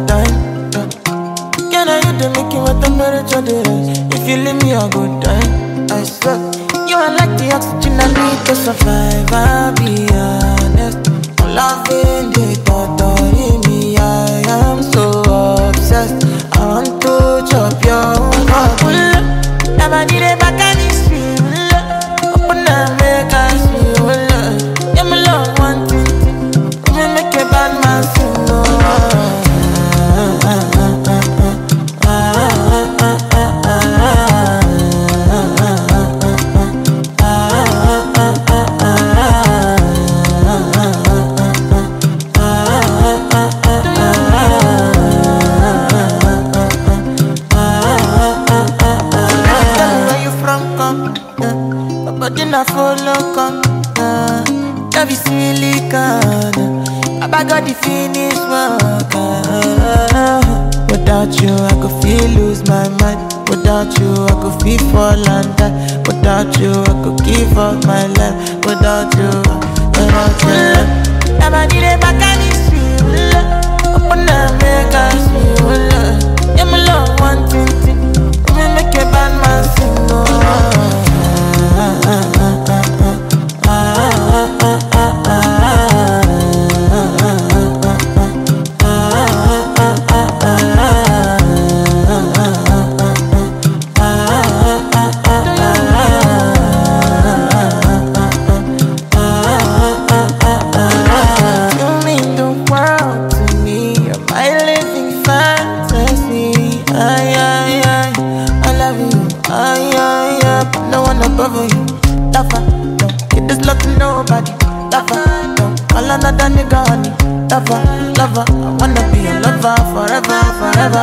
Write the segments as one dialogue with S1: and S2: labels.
S1: time. Can I you to make you what temperature there is? If you leave me a good time, I swear. You are like the oxygen I need to survive, I'll be honest. I'm loving the thought of me, I am so obsessed. I want to chop your heart. Never need a back and it's real. Open up, make us feel. Yeah, my love, one thing. We make a bad man sing. I follow come, every silicon. I got the finish work. Without you, I could feel lose my mind. Without you, I could feel fall and die. Without you, I could give up my life. Without you, never need a back and it's real. Open up, make us feel. Yeah, my love, one thing. We make a bad man sing. Another nigga honey, lover, I wanna be a lover forever, forever.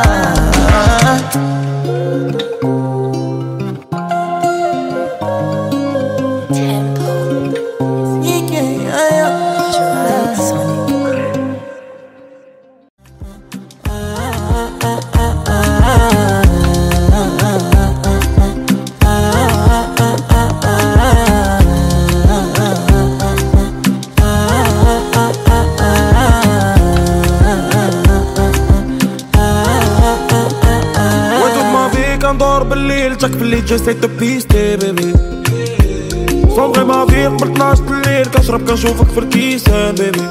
S2: ندور بالليل تاك باللي جاي تو بيستي بيبي صومغي ما فيك من 12 الليل كنشرب كنشوفك في الكيسان بيبي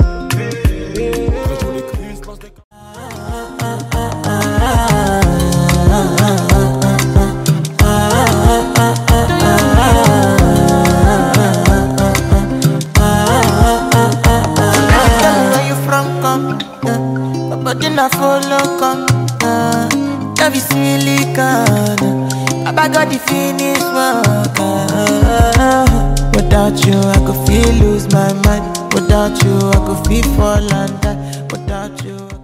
S1: I follow come, every silicon. I got the finish work. Without you, I could feel lose my mind. Without you, I could feel fall and die. Without you.